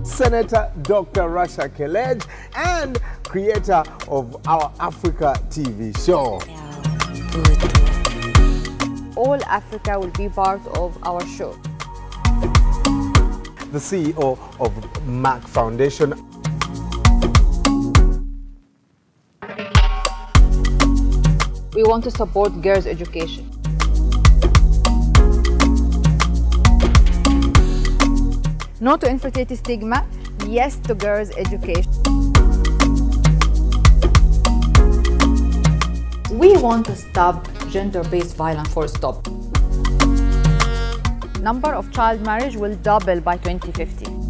Senator Dr. Rasha Kelej, and creator of our Africa TV show. All Africa will be part of our show. The CEO of Merck Foundation. We want to support girls' education. No to infertility stigma, yes to girls' education. We want to stop gender-based violence, full stop. Number of child marriage will double by 2050.